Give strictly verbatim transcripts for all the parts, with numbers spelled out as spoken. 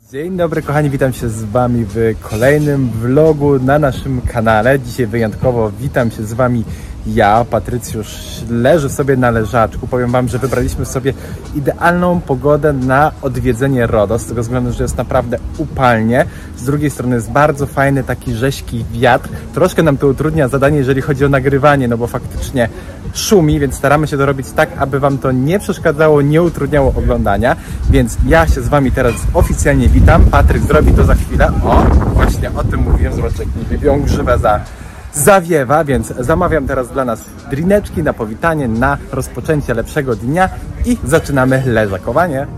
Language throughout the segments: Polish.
Dzień dobry kochani, witam się z wami w kolejnym vlogu na naszym kanale. Dzisiaj wyjątkowo witam się z wami ja, Patrycjusz, leżę sobie na leżaczku. Powiem wam, że wybraliśmy sobie idealną pogodę na odwiedzenie RODO, z tego względu, że jest naprawdę upalnie. Z drugiej strony jest bardzo fajny taki rześki wiatr. Troszkę nam to utrudnia zadanie, jeżeli chodzi o nagrywanie, no bo faktycznie szumi, więc staramy się to robić tak, aby wam to nie przeszkadzało, nie utrudniało oglądania. Więc ja się z wami teraz oficjalnie witam. Patryk zrobi to za chwilę. O, właśnie o tym mówiłem. Zobaczcie, jak mi wiągrzywa za zawiewa, więc zamawiam teraz dla nas drineczki na powitanie, na rozpoczęcie lepszego dnia i zaczynamy leżakowanie.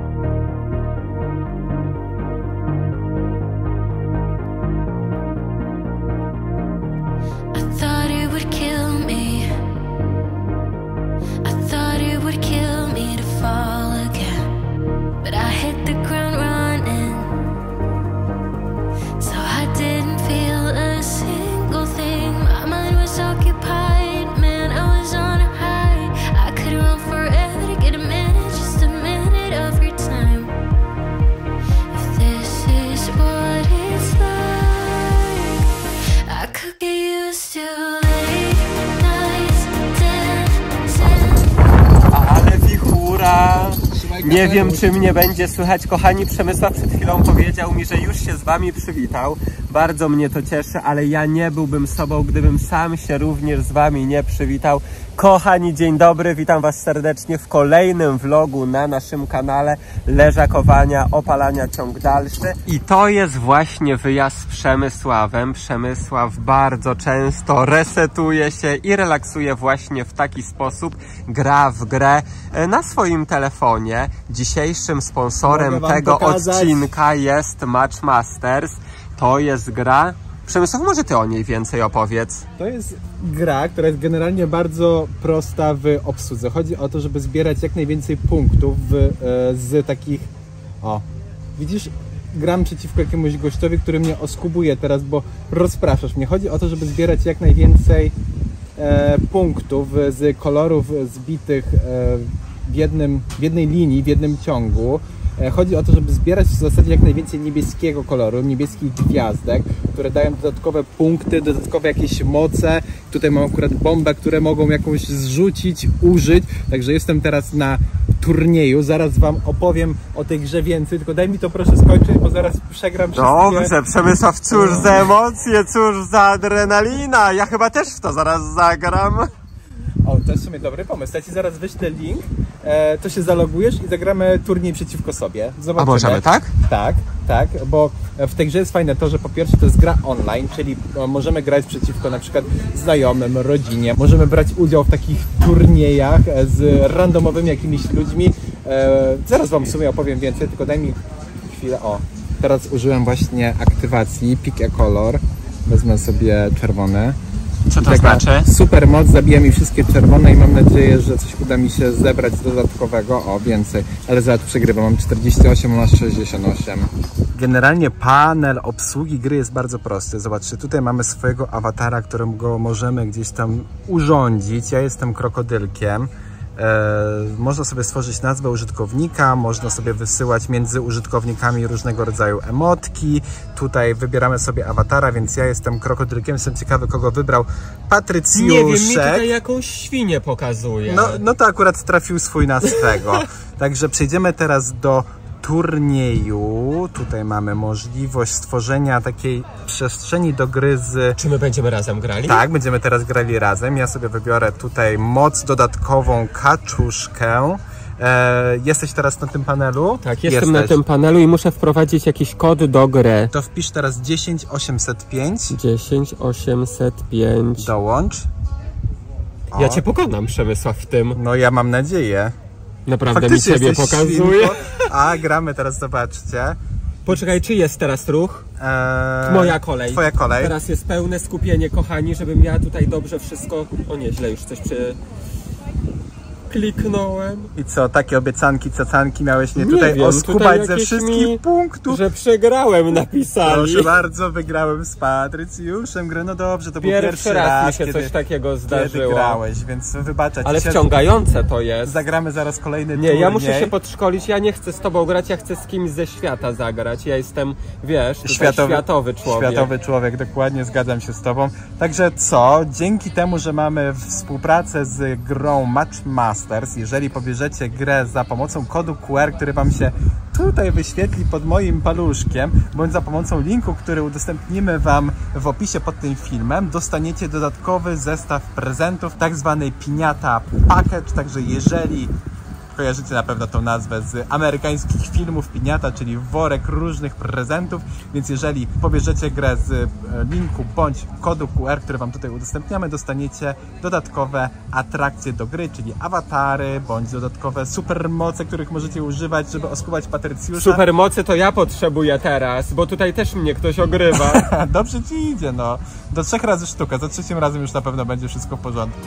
Nie wiem, czy mnie będzie słychać, kochani. Przemysław przed chwilą powiedział mi, że już się z wami przywitał. Bardzo mnie to cieszy, ale ja nie byłbym sobą, gdybym sam się również z wami nie przywitał. Kochani, dzień dobry, witam was serdecznie w kolejnym vlogu na naszym kanale leżakowania, opalania, ciąg dalszy. I to jest właśnie wyjazd z Przemysławem. Przemysław bardzo często resetuje się i relaksuje właśnie w taki sposób. Gra w grę na swoim telefonie. Dzisiejszym sponsorem tego pokazać. odcinka jest Matchmasters. To jest gra... Przemysław, może ty o niej więcej opowiedz. To jest gra, która jest generalnie bardzo prosta w obsłudze. Chodzi o to, żeby zbierać jak najwięcej punktów w, e, z takich... O, widzisz? Gram przeciwko jakiemuś gościowi, który mnie oskubuje teraz, bo rozpraszasz mnie. Chodzi o to, żeby zbierać jak najwięcej e, punktów z kolorów zbitych e, w, jednym, w jednej linii, w jednym ciągu. Chodzi o to, żeby zbierać w zasadzie jak najwięcej niebieskiego koloru, niebieskich gwiazdek, które dają dodatkowe punkty, dodatkowe jakieś moce. Tutaj mam akurat bombę, które mogą jakąś zrzucić, użyć. Także jestem teraz na turnieju. Zaraz wam opowiem o tej grze więcej, tylko daj mi to proszę skończyć, bo zaraz przegram wszystkie... Dobrze, Przemysław, cóż za emocje, cóż za adrenalina. Ja chyba też w to zaraz zagram. O, to jest w sumie dobry pomysł. Ja ci zaraz wyślę link, e, to się zalogujesz i zagramy turniej przeciwko sobie. Zobaczymy. A możemy, tak? Tak, tak, bo w tej grze jest fajne to, że po pierwsze to jest gra online, czyli możemy grać przeciwko na przykład znajomym, rodzinie. Możemy brać udział w takich turniejach z randomowymi jakimiś ludźmi. E, zaraz wam w sumie opowiem więcej, tylko daj mi chwilę. O, teraz użyłem właśnie aktywacji Pick a Color. Wezmę sobie czerwone. Co to znaczy? Super moc, zabija mi wszystkie czerwone i mam nadzieję, że coś uda mi się zebrać dodatkowego. O, więcej. Ale zaraz przegrywam. Mam czterdzieści osiem, masz sześćdziesiąt osiem. Generalnie panel obsługi gry jest bardzo prosty. Zobaczcie, tutaj mamy swojego awatara, którego możemy gdzieś tam urządzić. Ja jestem krokodylkiem. E, można sobie stworzyć nazwę użytkownika, można sobie wysyłać między użytkownikami różnego rodzaju emotki. Tutaj wybieramy sobie awatara, więc ja jestem krokodylkiem. Jestem ciekawy, kogo wybrał Patrycjuszek. Nie wiem, mi tutaj jakąś świnię pokazuje. No, no to akurat trafił swój na swego. Także przejdziemy teraz do turnieju. Tutaj mamy możliwość stworzenia takiej przestrzeni do gry z... Czy my będziemy razem grali? Tak, będziemy teraz grali razem. Ja sobie wybiorę tutaj moc dodatkową kaczuszkę. E, jesteś teraz na tym panelu? Tak, jestem jesteś. na tym panelu i muszę wprowadzić jakiś kod do gry. To wpisz teraz dziesięć osiemset pięć. dziesięć osiemset pięć. Dołącz. O. Ja cię pokonam, Przemysław, w tym. No ja mam nadzieję. Naprawdę faktycznie mi ciebie pokazuje. A, gramy teraz, zobaczcie. Poczekaj, czy jest teraz ruch? Eee, Moja kolej. Twoja kolej. Teraz jest pełne skupienie, kochani, żebym ja tutaj dobrze wszystko... O nie, źle już coś przy... Kliknąłem. I co, takie obiecanki, cacanki miałeś mnie Nie tutaj wiem, oskubać tutaj ze jakieś wszystkich mi- punktów? Że przegrałem, napisali. Proszę bardzo, wygrałem z Patrycjuszem grę. No dobrze, to był Pierwszy pierwszy raz raz, mi się kiedy, coś takiego kiedy zdarzyło. grałeś, więc wybaczać. Ale się. wciągające to jest. Zagramy zaraz kolejny Nie, turniej. ja muszę się podszkolić, ja nie chcę z tobą grać, ja chcę z kimś ze świata zagrać. Ja jestem, wiesz, tutaj Światowy, światowy człowiek. Światowy człowiek, dokładnie, zgadzam się z tobą. Także co, dzięki temu, że mamy współpracę z grą Matchmasters, jeżeli pobierzecie grę za pomocą kodu Q R, który wam się tutaj wyświetli pod moim paluszkiem, bądź za pomocą linku, który udostępnimy wam w opisie pod tym filmem, dostaniecie dodatkowy zestaw prezentów, tak zwany Piniata Package. Także jeżeli kojarzycie na pewno tą nazwę z amerykańskich filmów, Piniata, czyli worek różnych prezentów, więc jeżeli pobierzecie grę z linku bądź kodu Q R, który wam tutaj udostępniamy, dostaniecie dodatkowe atrakcje do gry, czyli awatary, bądź dodatkowe supermoce, których możecie używać, żeby oskubać Patrycjusza. Supermocy to ja potrzebuję teraz, bo tutaj też mnie ktoś ogrywa. Dobrze ci idzie, no. Do trzech razy sztuka, za trzecim razem już na pewno będzie wszystko w porządku.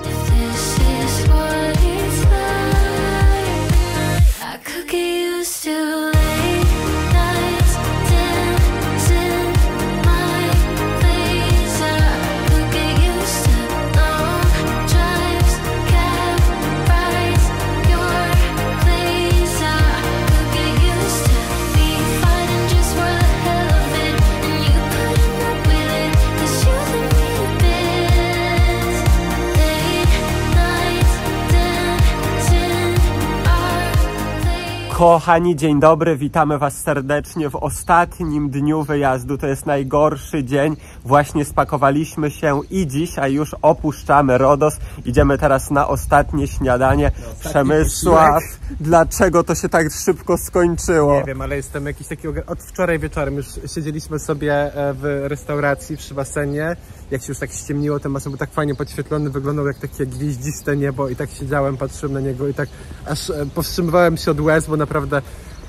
Kochani, dzień dobry, witamy was serdecznie w ostatnim dniu wyjazdu. To jest najgorszy dzień. Właśnie spakowaliśmy się i dzisiaj już opuszczamy Rodos. Idziemy teraz na ostatnie śniadanie. Przemysław, dlaczego to się tak szybko skończyło? Nie wiem, ale jestem jakiś taki... Od wczoraj wieczorem już siedzieliśmy sobie w restauracji przy basenie. Jak się już tak ściemniło, ten basen był tak fajnie podświetlony, wyglądał jak takie gwieździste niebo i tak siedziałem, patrzyłem na niego i tak aż powstrzymywałem się od łez, bo naprawdę...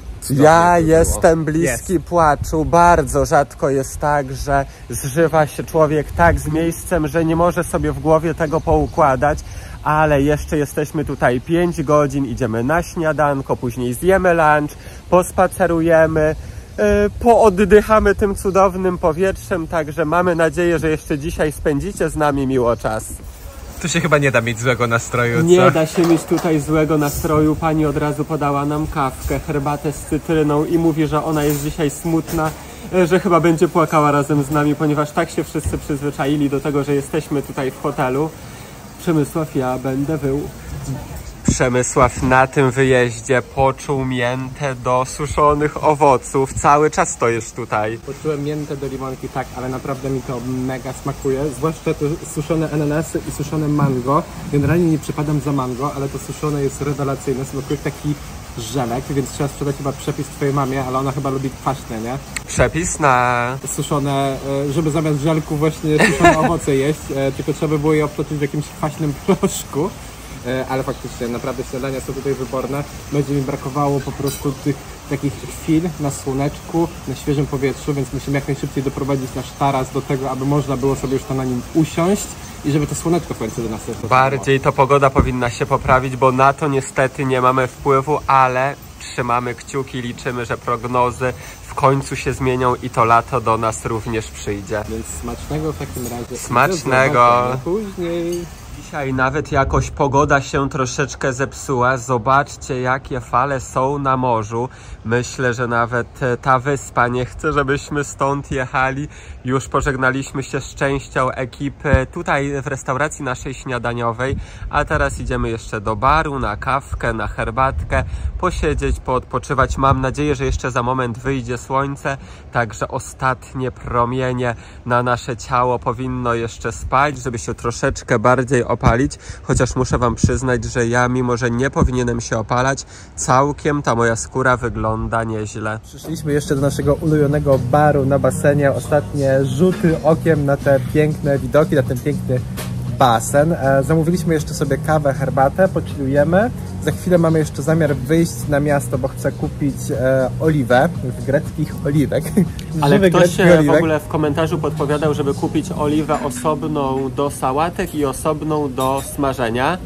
Ja jestem bliski yes. płaczu. Bardzo rzadko jest tak, że zżywa się człowiek tak z miejscem, że nie może sobie w głowie tego poukładać, ale jeszcze jesteśmy tutaj pięć godzin, idziemy na śniadanko, później zjemy lunch, pospacerujemy, yy, pooddychamy tym cudownym powietrzem, także mamy nadzieję, że jeszcze dzisiaj spędzicie z nami miło czas. Tu się chyba nie da mieć złego nastroju, co? Nie da się mieć tutaj złego nastroju. Pani od razu podała nam kawkę, herbatę z cytryną i mówi, że ona jest dzisiaj smutna, że chyba będzie płakała razem z nami, ponieważ tak się wszyscy przyzwyczaili do tego, że jesteśmy tutaj w hotelu. Przemysław, ja będę wył. Przemysław na tym wyjeździe poczuł miętę do suszonych owoców. Cały czas stoisz tutaj. Poczułem miętę do limonki, tak, ale naprawdę mi to mega smakuje. Zwłaszcza to suszone ananasy i suszone mango. Generalnie nie przypadam za mango, ale to suszone jest rewelacyjne. Smakuje taki żelek, więc trzeba sprzedać chyba przepis twojej mamie, ale ona chyba lubi kwaśne, nie? Przepis na... Suszone, żeby zamiast żelku właśnie suszone owoce jeść, tylko trzeba by było je obtoczyć w jakimś kwaśnym proszku. Ale faktycznie, naprawdę śniadania są tutaj wyborne. Będzie mi brakowało po prostu tych takich chwil na słoneczku, na świeżym powietrzu, więc musimy jak najszybciej doprowadzić nasz taras do tego, aby można było sobie już tam na nim usiąść i żeby to słoneczko w końcu do nas dotarło. Bardziej to pogoda powinna się poprawić, bo na to niestety nie mamy wpływu, ale trzymamy kciuki, liczymy, że prognozy w końcu się zmienią i to lato do nas również przyjdzie. Więc smacznego w takim razie. Smacznego. Później. Dzisiaj nawet jakoś pogoda się troszeczkę zepsuła. Zobaczcie, jakie fale są na morzu. Myślę, że nawet ta wyspa nie chce, żebyśmy stąd jechali. Już pożegnaliśmy się z częścią ekipy tutaj w restauracji naszej śniadaniowej, a teraz idziemy jeszcze do baru na kawkę, na herbatkę, posiedzieć, poodpoczywać. Mam nadzieję, że jeszcze za moment wyjdzie słońce, także ostatnie promienie na nasze ciało powinno jeszcze spać, żeby się troszeczkę bardziej opalić, chociaż muszę wam przyznać, że ja, mimo że nie powinienem się opalać, całkiem ta moja skóra wygląda nieźle. Przyszliśmy jeszcze do naszego ulubionego baru na basenie. Ostatnie rzuty okiem na te piękne widoki, na ten piękny basen. E, zamówiliśmy jeszcze sobie kawę, herbatę, pochillujemy. Za chwilę mamy jeszcze zamiar wyjść na miasto, bo chcę kupić e, oliwę z greckich oliwek. Ale ktoś się w ogóle w komentarzu podpowiadał, żeby kupić oliwę osobną do sałatek i osobną do smażenia.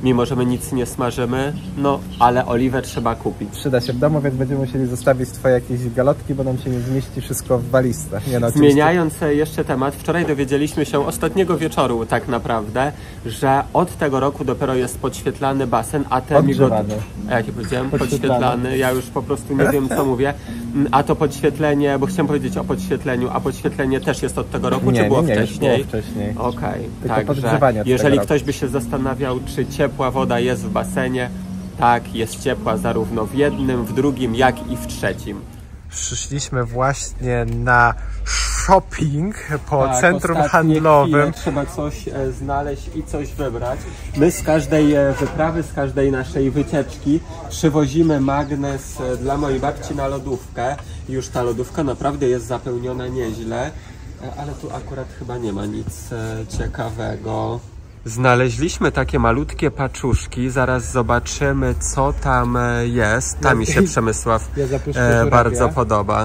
mimo że my nic nie smażymy, no ale oliwę trzeba kupić. Przyda się w domu, więc będziemy musieli zostawić twoje jakieś galotki, bo nam się nie zmieści wszystko w walizce. Nie, no, Zmieniając jeszcze temat, wczoraj dowiedzieliśmy się ostatniego wieczoru tak naprawdę, że od tego roku dopiero jest podświetlany basen, a te Odgrzewany. A jak ja powiedziałem? Podświetlany. Podświetlany. Ja już po prostu nie wiem, co mówię. A to podświetlenie, bo chciałem powiedzieć o podświetleniu, a podświetlenie też jest od tego roku, nie, czy było nie, nie, wcześniej? Już było wcześniej. Okej, Tylko także podgrzewanie od jeżeli tego ktoś roku. by się zastanawiał, czy ciepła woda jest w basenie, tak, jest ciepła zarówno w jednym, w drugim, jak i w trzecim. Przyszliśmy właśnie na shopping po Tak, centrum ostatnie handlowym. chwile trzeba coś e, znaleźć i coś wybrać. My z każdej e, wyprawy, z każdej naszej wycieczki przywozimy magnes e, dla mojej babci na lodówkę. Już ta lodówka naprawdę jest zapełniona nieźle, e, ale tu akurat chyba nie ma nic e, ciekawego. Znaleźliśmy takie malutkie paczuszki, zaraz zobaczymy, co tam e, jest. Ta mi się Przemysław Ja zapuszczę e, żurawie. bardzo podoba.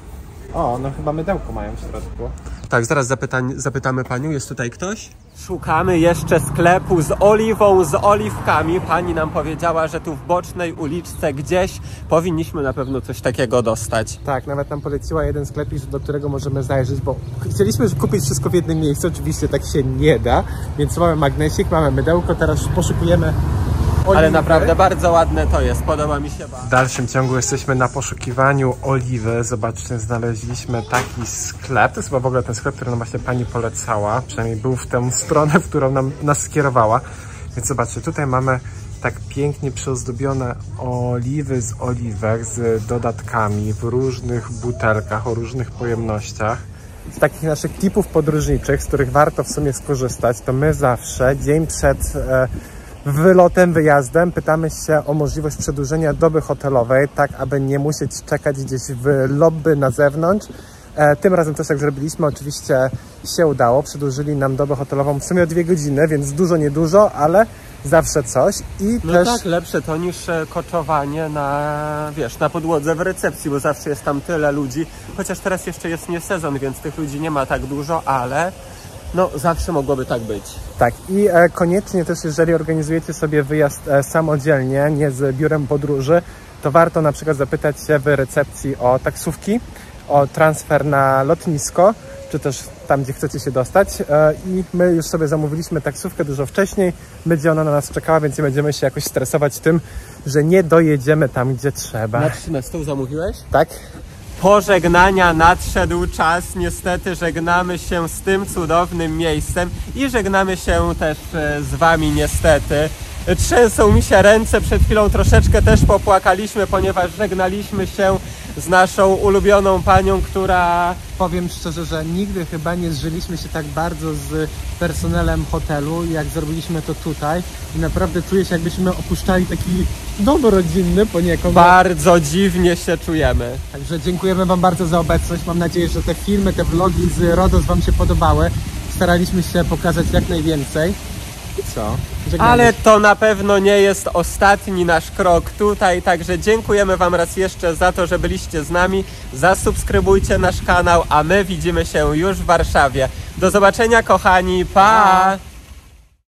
O, no chyba mydełko mają w środku. Tak, zaraz zapytań, zapytamy panią, jest tutaj ktoś? Szukamy jeszcze sklepu z oliwą, z oliwkami. Pani nam powiedziała, że tu w bocznej uliczce gdzieś powinniśmy na pewno coś takiego dostać. Tak, nawet nam poleciła jeden sklepik, do którego możemy zajrzeć, bo chcieliśmy kupić wszystko w jednym miejscu, oczywiście tak się nie da, więc mamy magnesik, mamy mydełko, teraz poszukujemy oliwy. Ale naprawdę bardzo ładne to jest, podoba mi się bardzo. W dalszym ciągu jesteśmy na poszukiwaniu oliwy. Zobaczcie, znaleźliśmy taki sklep. To jest chyba w ogóle ten sklep, który nam właśnie pani polecała. Przynajmniej był w tę stronę, w którą nam, nas skierowała. Więc zobaczcie, tutaj mamy tak pięknie przyozdobione oliwy z oliwek, z dodatkami w różnych butelkach, o różnych pojemnościach. Z takich naszych tipów podróżniczych, z których warto w sumie skorzystać, to my zawsze dzień przed e, wylotem, wyjazdem pytamy się o możliwość przedłużenia doby hotelowej, tak aby nie musieć czekać gdzieś w lobby na zewnątrz. E, tym razem też tak zrobiliśmy, oczywiście się udało, przedłużyli nam dobę hotelową w sumie o dwie godziny, więc dużo, niedużo, ale zawsze coś. I No też... tak, lepsze to niż e, koczowanie na, wiesz, na podłodze w recepcji, bo zawsze jest tam tyle ludzi, chociaż teraz jeszcze jest nie sezon, więc tych ludzi nie ma tak dużo, ale no zawsze mogłoby tak być. Tak, i e, koniecznie też, jeżeli organizujecie sobie wyjazd e, samodzielnie, nie z biurem podróży, to warto na przykład zapytać się w recepcji o taksówki, o transfer na lotnisko, czy też tam, gdzie chcecie się dostać. E, I my już sobie zamówiliśmy taksówkę dużo wcześniej, będzie ona na nas czekała, więc nie będziemy się jakoś stresować tym, że nie dojedziemy tam, gdzie trzeba. Na trzynastą zamówiłeś? Tak? Pożegnania nadszedł czas, niestety żegnamy się z tym cudownym miejscem i żegnamy się też e, z wami niestety. Trzęsą mi się ręce, przed chwilą troszeczkę też popłakaliśmy, ponieważ żegnaliśmy się z naszą ulubioną panią, która... Powiem szczerze, że nigdy chyba nie zżyliśmy się tak bardzo z personelem hotelu, jak zrobiliśmy to tutaj. I naprawdę czuję się, jakbyśmy opuszczali taki dom rodzinny poniekąd. Bardzo dziwnie się czujemy. Także dziękujemy wam bardzo za obecność. Mam nadzieję, że te filmy, te vlogi z Rodos wam się podobały. Staraliśmy się pokazać jak najwięcej. I co? Żegnamy Ale się. to na pewno nie jest ostatni nasz krok tutaj, także dziękujemy wam raz jeszcze za to, że byliście z nami. Zasubskrybujcie nasz kanał, a my widzimy się już w Warszawie. Do zobaczenia, kochani, pa!